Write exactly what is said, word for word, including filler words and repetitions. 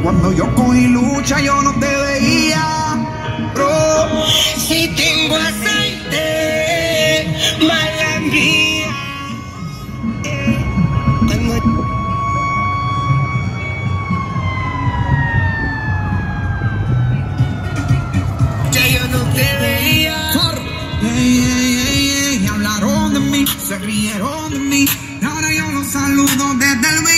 Cuando yo cogí lucha yo no te veía, bro. Si tengo aceite, mala mía. Que yo no te veía. Ey, ey, ey, ey, hablaron de mí, se rieron de mí. Y ahora yo los saludo desde el